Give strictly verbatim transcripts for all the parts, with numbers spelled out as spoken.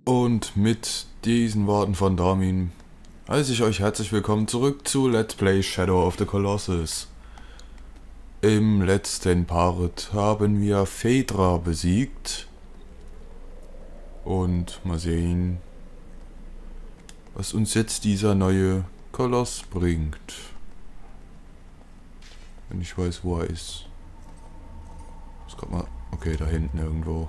Und mit diesen Worten von Darmin heiße ich euch herzlich willkommen zurück zu Let's Play Shadow of the Colossus. Im letzten Part haben wir Phaedra besiegt. Und mal sehen, was uns jetzt dieser neue Koloss bringt. Wenn ich weiß, wo er ist. Ist grad mal. Okay, da hinten irgendwo.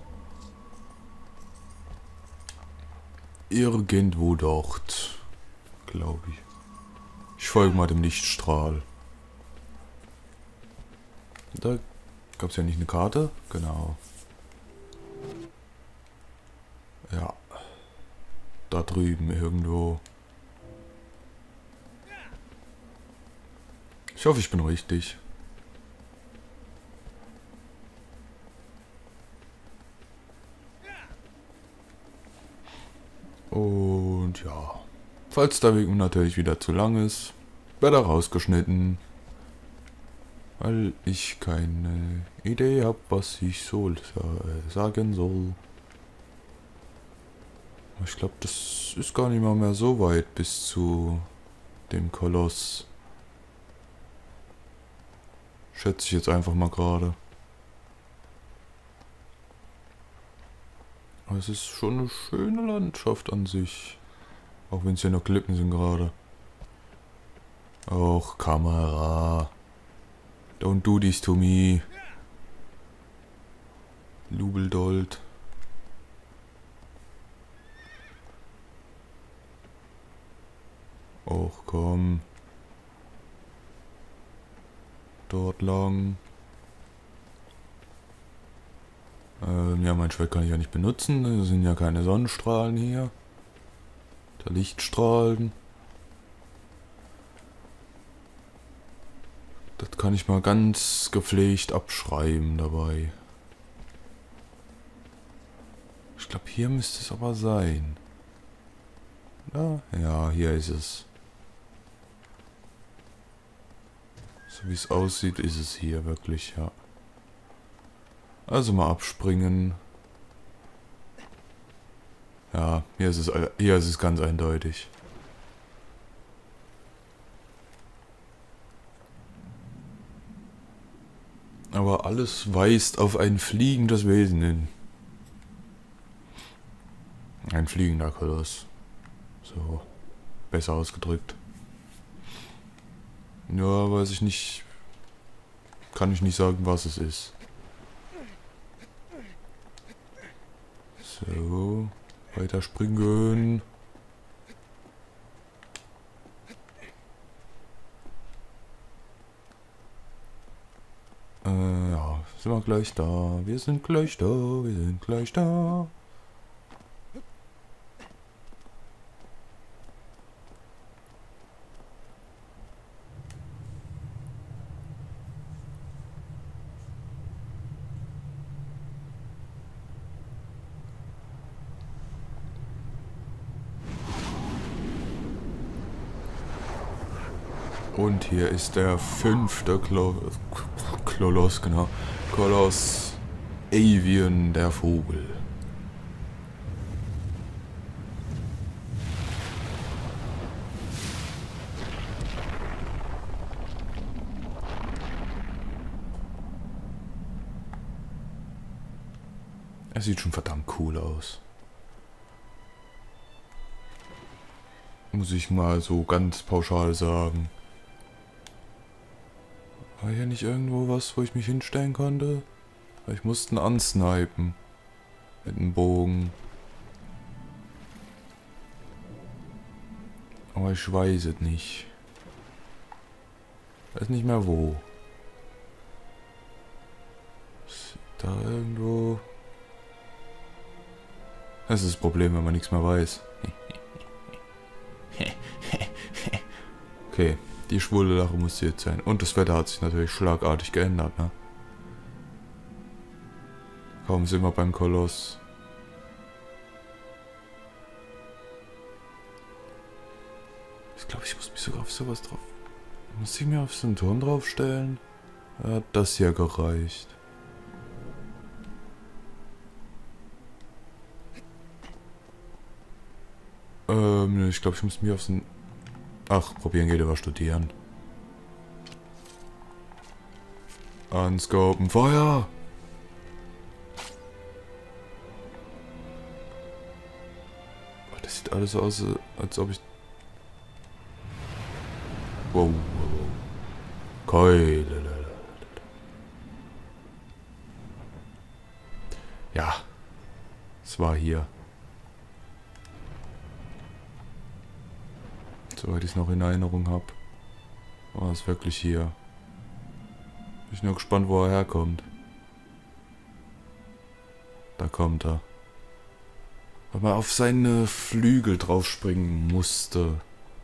Irgendwo dort, glaube ich. Ich folge mal dem Lichtstrahl. Da gab es ja nicht eine Karte? Genau. Ja. Da drüben irgendwo. Ich hoffe, ich bin richtig. Und ja, falls der Weg natürlich wieder zu lang ist, wird er rausgeschnitten. Weil ich keine Idee habe, was ich so sagen soll. Ich glaube, das ist gar nicht mal mehr so weit bis zu dem Koloss. Schätze ich jetzt einfach mal gerade. Aber es ist schon eine schöne Landschaft an sich. Auch wenn es ja nur Klippen sind gerade. Och, Kamera. Don't do this to me. Lubeldold. Och, komm. Dort lang. Ähm, ja, mein Schwert kann ich ja nicht benutzen. Es sind ja keine Sonnenstrahlen hier. Der Lichtstrahlen. Das kann ich mal ganz gepflegt abschreiben dabei. Ich glaube, hier müsste es aber sein. Ja, ja, hier ist es. So wie es aussieht, ist es hier wirklich, ja. Also mal abspringen. Ja, hier ist es, hier ist es ganz eindeutig. Aber alles weist auf ein fliegendes Wesen hin. Ein fliegender Koloss. So, besser ausgedrückt. Ja, weiß ich nicht. Kann ich nicht sagen, was es ist. So, weiter springen. Äh, ja, sind wir gleich da. Wir sind gleich da, wir sind gleich da. Und hier ist der fünfte Klo Koloss, genau. Koloss Avian, der Vogel. Er sieht schon verdammt cool aus. Muss ich mal so ganz pauschal sagen. War hier nicht irgendwo was, wo ich mich hinstellen konnte? Ich musste ihn ansnipen. Mit einem Bogen. Aber ich weiß es nicht. Ich weiß nicht mehr wo. Ist da irgendwo? Das ist das Problem, wenn man nichts mehr weiß. Okay, die schwule Lache muss jetzt sein. Und das Wetter hat sich natürlich schlagartig geändert, ne? Kaum sind wir beim Koloss. Ich glaube, ich muss mich sogar auf sowas drauf... Muss ich mir auf so einen Turm draufstellen? Ja, hat das hier gereicht. Ähm, ich glaube, ich muss mir aufs... Ach, probieren geht über studieren. Anscopen, Feuer! Oh, das sieht alles so aus, als ob ich... Wow, wow, wow. Keule. Ja. Es war hier. Soweit ich es noch in Erinnerung habe. War es wirklich hier. Bin ich nur gespannt, wo er herkommt. Da kommt er. Weil man auf seine Flügel draufspringen musste.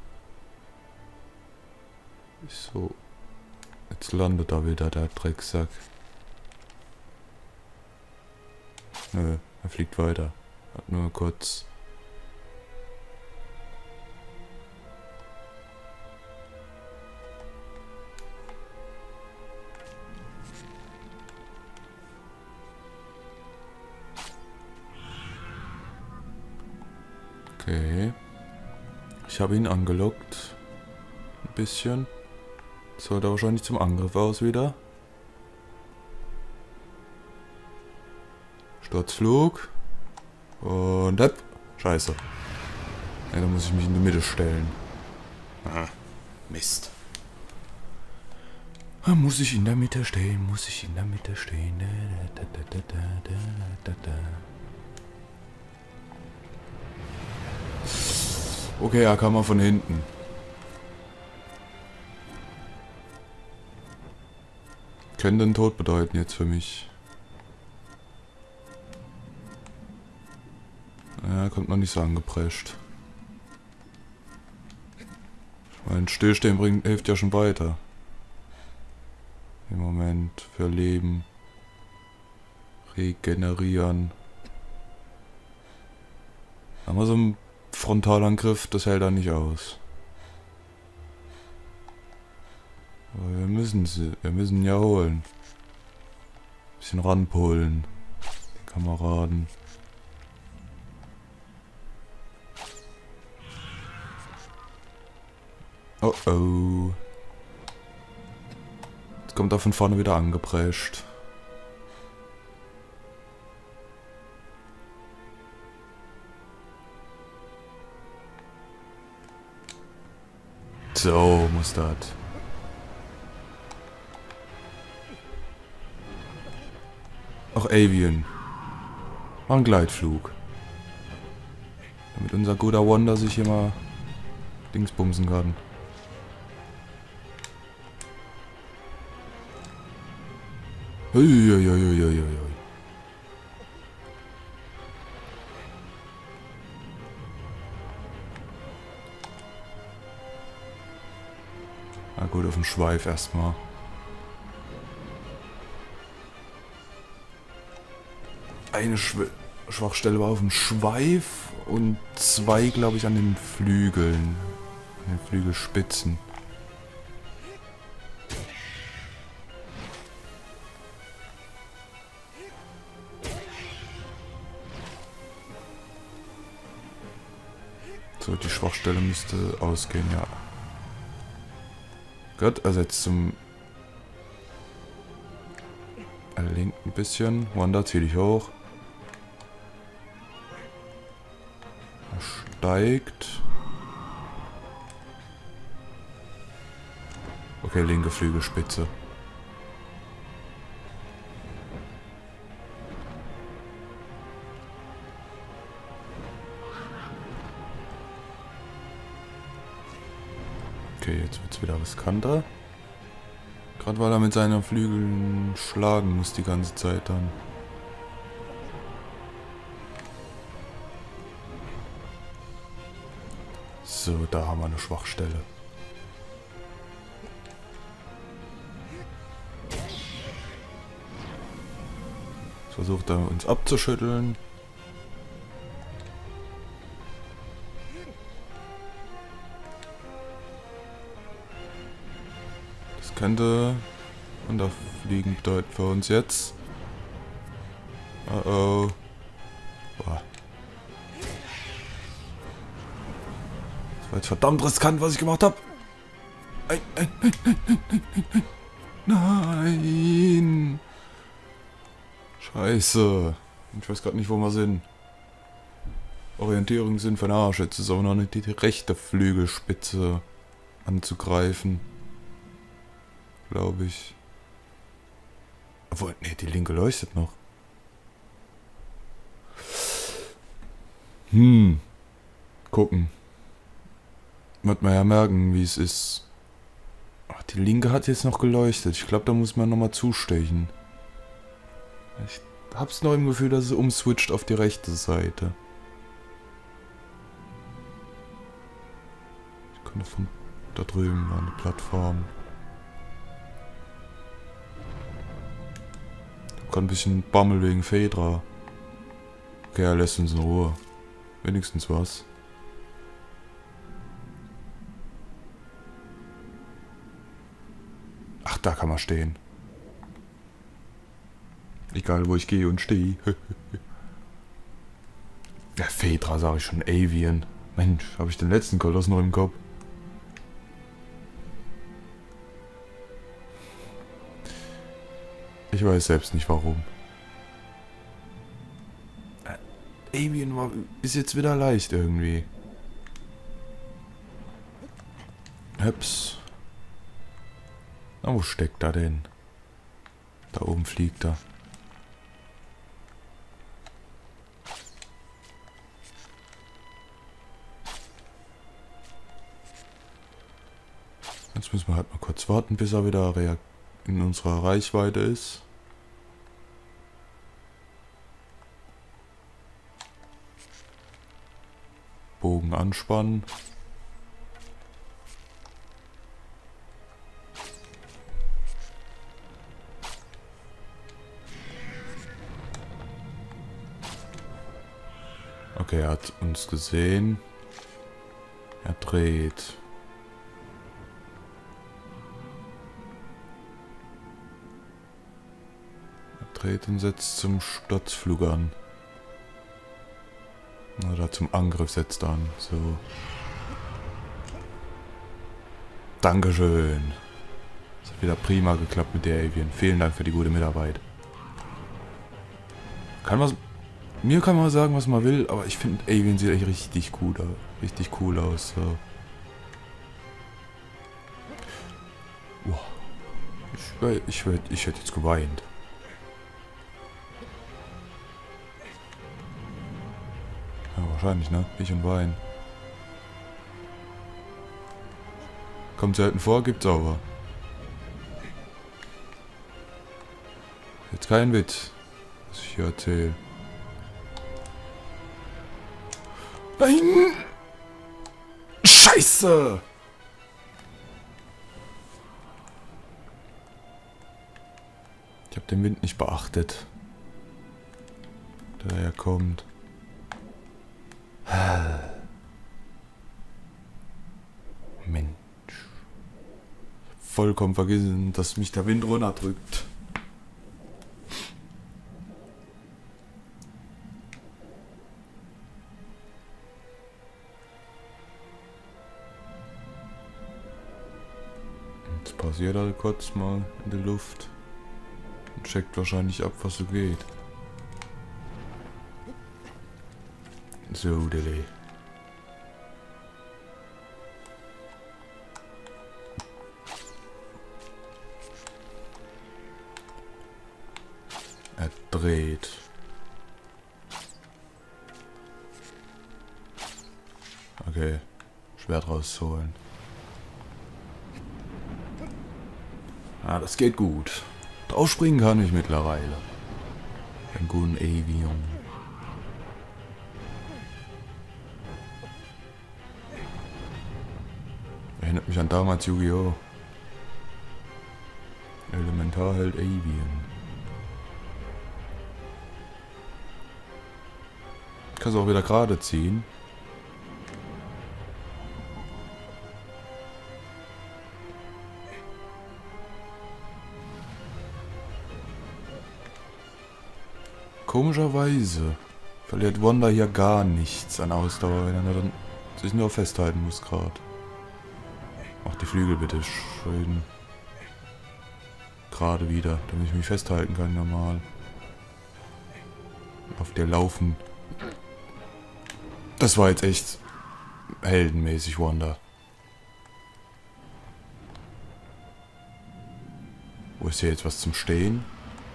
So. Jetzt landet da wieder der Drecksack. Nö, er fliegt weiter. Hat nur kurz. Okay. Ich habe ihn angelockt. Ein bisschen. Sollte wahrscheinlich zum Angriff aus wieder. Sturzflug. Und hopp. Scheiße. Ja, da muss ich mich in die Mitte stellen. Ah, Mist. Da muss ich in der Mitte stehen, muss ich in der Mitte stehen. Da, da, da, da, da, da, da. Okay, er kam mal von hinten. Könnte den Tod bedeuten jetzt für mich. Ja, kommt noch nicht so angeprescht. Ich meine, Stillstehen bringt, hilft ja schon weiter. Im Moment für Leben. Regenerieren. Aber so ein Frontalangriff, das hält er nicht aus. Aber wir müssen sie, wir müssen ihn ja holen. Bisschen ranpullen. Die Kameraden. Oh oh. Jetzt kommt er von vorne wieder angeprescht. So muss das. Ach, Avian. War ein Gleitflug. Damit unser guter Wanda sich hier mal dingsbumsen kann. Uiuiuiuiui. Na gut, auf dem Schweif erstmal. Eine Schw Schwachstelle war auf dem Schweif und zwei, glaube ich, an den Flügeln. An den Flügelspitzen. So, die Schwachstelle müsste ausgehen, ja. Gut, also jetzt zum... Er lenkt ein bisschen. Wanda, zieh dich hoch. Er steigt. Okay, linke Flügelspitze. Okay, jetzt wird es wieder riskanter. Gerade weil er mit seinen Flügeln schlagen muss die ganze Zeit dann. So, da haben wir eine Schwachstelle. Jetzt versucht er uns abzuschütteln. Könnte runterfliegen bedeuten für uns jetzt. Oh oh. Boah. war jetzt verdammt riskant, was ich gemacht habe. Nein, nein, nein, nein, nein, nein, nein, nein. Scheiße. Ich weiß gerade nicht, wo wir sind. Orientierung sind für den Arsch. Jetzt ist aber noch nicht die rechte Flügelspitze anzugreifen. Glaube ich. Obwohl, ne, die linke leuchtet noch. Hm. Gucken. Wird man ja merken, wie es ist. Ach, die linke hat jetzt noch geleuchtet. Ich glaube, da muss man nochmal zustechen. Ich hab's noch im Gefühl, dass es umswitcht auf die rechte Seite. Ich könnte von da drüben an die Plattform. Ich hab grad ein bisschen Bammel wegen Phaedra. Okay, er lässt uns in Ruhe. Wenigstens was. Ach, da kann man stehen. Egal, wo ich gehe und stehe. Ja, Phaedra sage ich schon. Avian. Mensch, habe ich den letzten Koloss noch im Kopf? Ich weiß selbst nicht warum. Äh, Avian war, ist jetzt wieder leicht irgendwie. Heps. Na, wo steckt er denn? Da oben fliegt er. Jetzt müssen wir halt mal kurz warten, bis er wieder in unserer Reichweite ist. Bogen anspannen. Okay, er hat uns gesehen. Er dreht. Dreht und setzt zum Sturzflug an. Oder zum Angriff setzt an. So. Dankeschön. Das hat wieder prima geklappt mit der Avian. Vielen Dank für die gute Mitarbeit. Kann man, mir kann man sagen, was man will, aber ich finde Avian sieht echt richtig gut aus. Richtig cool aus. So. Wow. Ich, ich, ich, ich hätte jetzt geweint. Wahrscheinlich, ne? Ich und Wein. Kommt selten vor, gibt's aber. Jetzt kein Witz, was ich hier erzähle. Nein! Scheiße! Ich habe den Wind nicht beachtet. Der ja kommt. Mensch. Vollkommen vergessen, dass mich der Wind runterdrückt. Jetzt pausiert er kurz mal in der Luft und checkt wahrscheinlich ab, was so geht. So, Dele. Er dreht. Okay, Schwert rausholen. Ah, das geht gut. Draufspringen kann ich mittlerweile. Einen guten Avian. Erinnert mich an damals Yu-Gi-Oh! Elementarheld Avian. Kannst auch wieder gerade ziehen. Komischerweise verliert Wanda hier gar nichts an Ausdauer, wenn er dann dass ich nur festhalten muss gerade. Mach die Flügel bitte schön gerade wieder, damit ich mich festhalten kann normal. Auf der laufen. Das war jetzt echt heldenmäßig, Wanda. Wo ist hier jetzt was zum Stehen?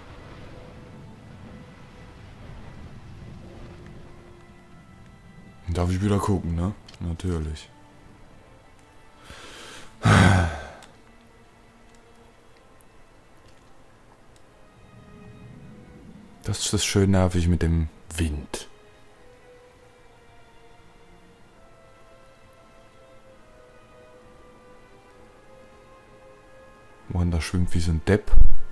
Darf ich wieder gucken, ne? Natürlich. Das ist das schön nervig mit dem Wind. Wanda schwimmt wie so ein Depp.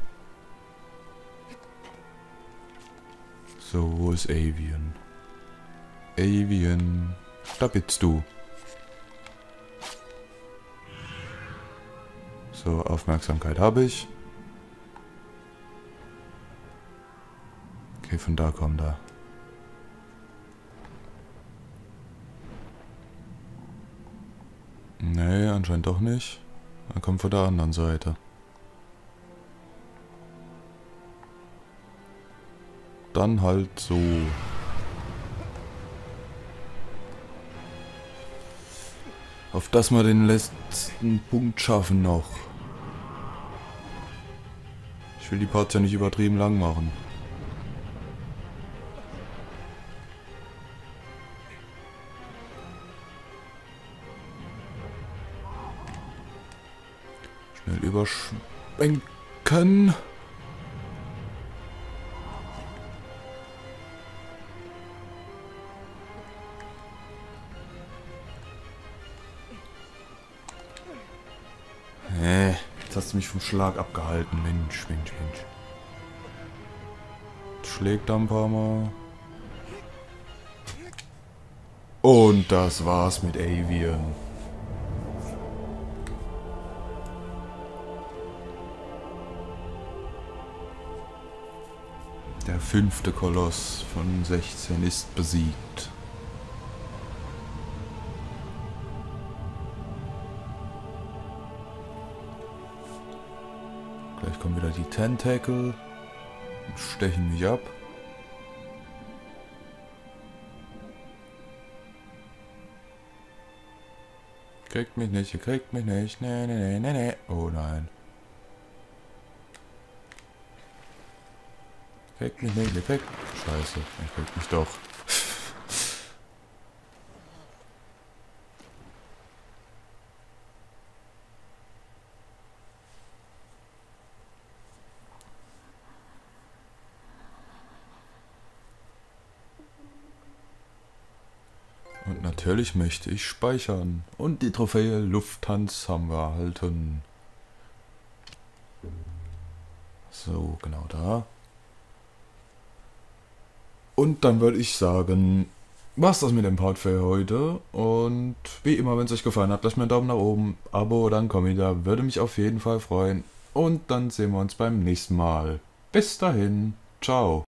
So, wo ist Avian? Avian, da bist du. So, Aufmerksamkeit habe ich. Okay, von da kommt er. Nee, anscheinend doch nicht. Er kommt von der anderen Seite. Dann halt so. Auf dass wir den letzten Punkt schaffen noch. Ich will die Parts ja nicht übertrieben lang machen. Schnell überschwenken. Hä? Jetzt hast du mich vom Schlag abgehalten. Mensch, Mensch, Mensch. Schlägt da ein paar Mal. Und das war's mit Avian. Der fünfte Koloss von sechzehn ist besiegt. Gleich kommen wieder die Tentacle und stechen mich ab. Kriegt mich nicht, ihr kriegt mich nicht. Nee, nee, nee, nee, nee. Oh nein. Kriegt mich nicht, ihr kriegt... Scheiße, ihr kriegt mich doch. Und natürlich möchte ich speichern. Und die Trophäe Lufttanz haben wir erhalten. So, genau da. Und dann würde ich sagen, war's das mit dem Part für heute. Und wie immer, wenn es euch gefallen hat, lasst mir einen Daumen nach oben, Abo oder ein Kommentar. Würde mich auf jeden Fall freuen. Und dann sehen wir uns beim nächsten Mal. Bis dahin. Ciao.